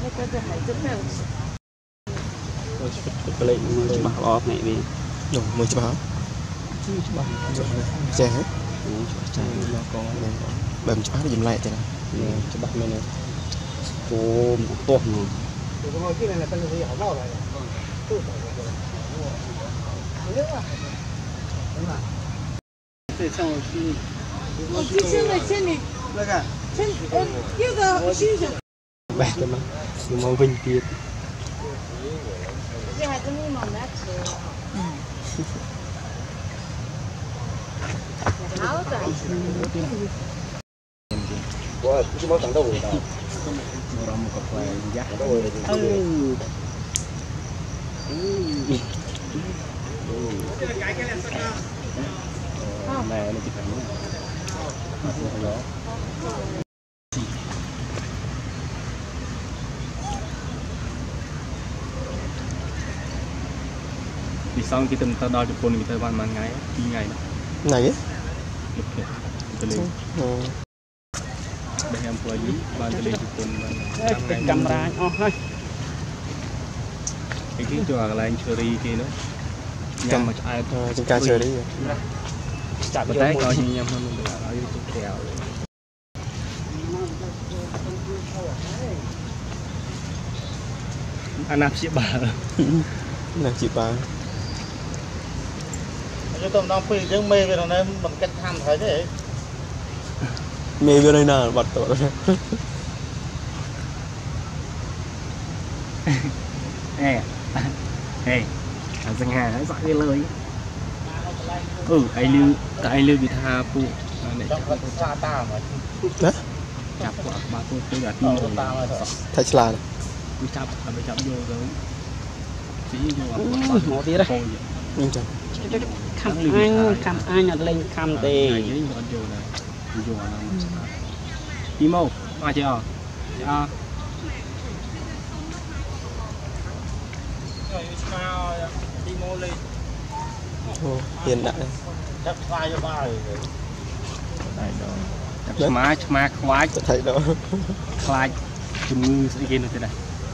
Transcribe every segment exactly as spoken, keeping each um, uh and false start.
那个是孩子没有吃。 我去去来，我把老那边， 用没吃饱， 吃饱， 吃饱了，吃hết， 嗯，吃饱了，老公， bầm吃饱了dùng lại thế nào， 嗯，吃饱没呢？多多嘛。 这个我进来了，本来是要老来的，都找过来。没有啊，行吧。 这上是。 我现在这里那个， 这呃有个先生。 白的吗？有毛病的。 这孩子没忙来吃。嗯。好的。 我这么长到味道。 Orang muka kuai ya. Này nó chỉ phải nó. Di xong kita minta đo cho phone kita ban ban ngày, đi ngày đó. Này ấy. Kita lên. Đây em vừa đi ban cho lên chụp phone camera oh hơi cái cái chỗ là anh chơi kia nữa nhằm mà ai chúng ta chơi đi chặt bật tay coi như nhằm hơn mình ở YouTube kèo anh nạp chị bà là chị bà cái tôm đang phi chứ mê về này mình cách tham thấy thế mê về đây nào bật tổ nè nè anh sang hà hãy dọn cái lời ừ ai lưu tại lưu bị tha phụ này cha ta mà chặt quả ba tôi tôi là tim rồi thay là tôi chặt là bị chặt vô rồi chỉ vô một tí đấy nhưng chẳng cam anh cam anh nhặt lên cam tê timo mà chưa à hiện đại chắc khoai cho ba rồi này đó má má khoai thấy đó khoai chùm ngư sẽ kia nó thế này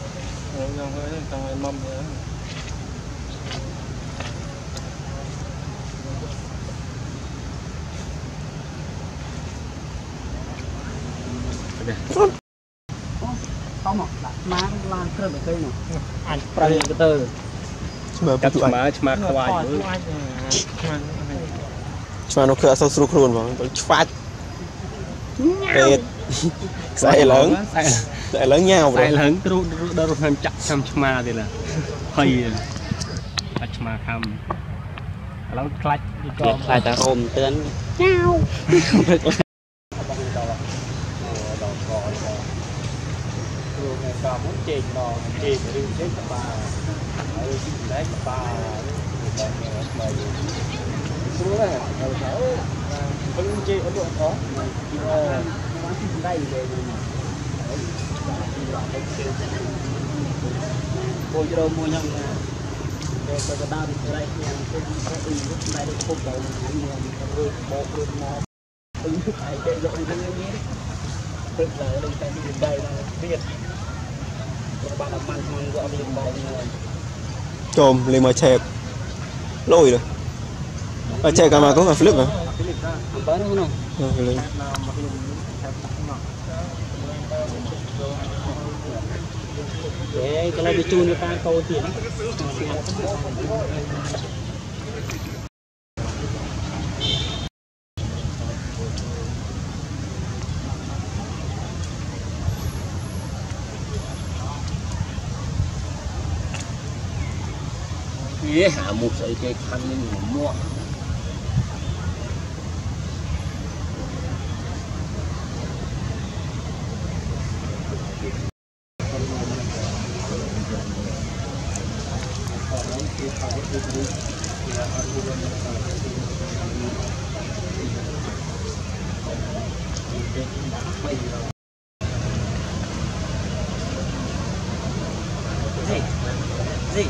không mà má lan cơm cây nào anh phải cái tơ cắt má má khoai mà nó cửa sau sưu khuôn vào nó phát sai lớn sai lớn nhau sai lớn đâu đâu thêm chặt thêm má thì là hay chặt má khăm nó clash clash ta ôm tên nhau cả muốn chèn đò chèn đi chết bà ở đấy bà mày xuống đây ở vẫn chèn ở độ đó đây về cô cho đâu mua nhau để cho tao đi đây nhà tôi đi đây được không đâu anh mua một được một ứng thức ai chạy rồi cái gì tức là đây tại vì đây là biết chôm lên mà chẹp lôi rồi ở chẹp cả mà có cả Filix mà để cái này bị chun ta câu tiền yeah, hạ một sợi cây khăn lên mua gì gì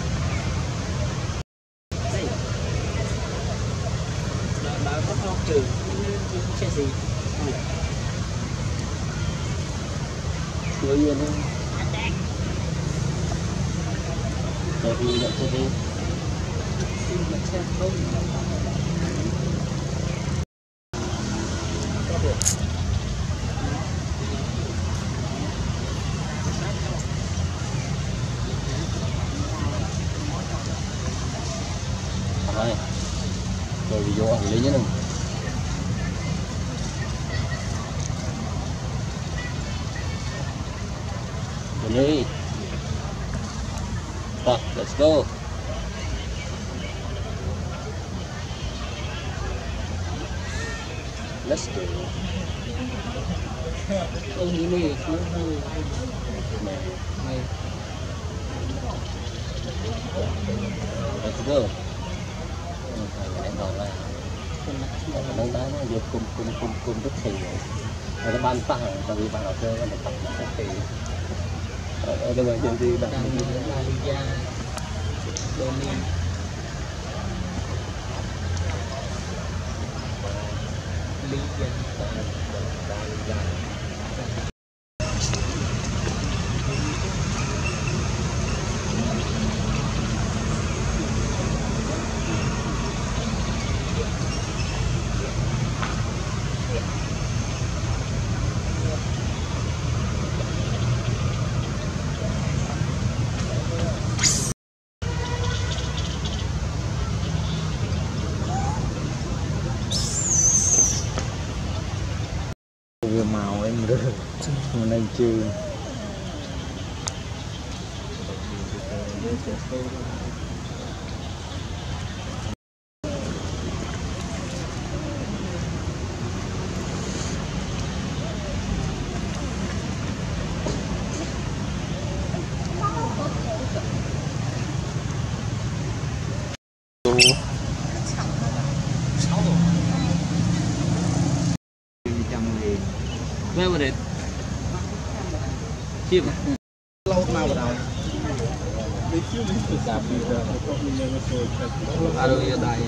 trừ cái gì người yên Rồi thì nhận cho đi. Rồi. Rồi video anh lấy nhé. Ready? Stop, let's go. Let's go. Oh, ini let's go. Em đầu này. Đang đá nó vừa cùng cùng cùng cùng rất xì. Nó ban phẳng, tại vì bạn học chơi nó tập rất xì. Ở đây là chuyện gì bạn đang đi là Liga Dolly Liga màu em rồi mà này chưa Where was it? Chim. Lâu nào vào đầu. À đâu vậy đây.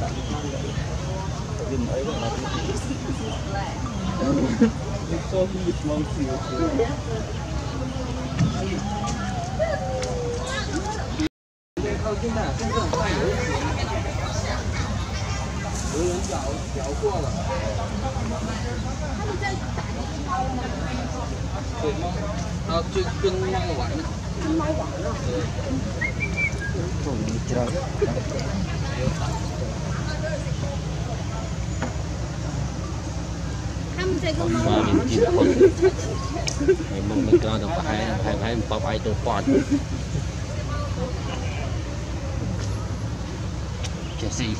Ờ, chuyên chuyên mong quả nữa. Mong quả nữa. Cùng chơi. Mà mình chịu không. Mình mong mình cho được phải phải phải Popeye từ phòn. Cái gì?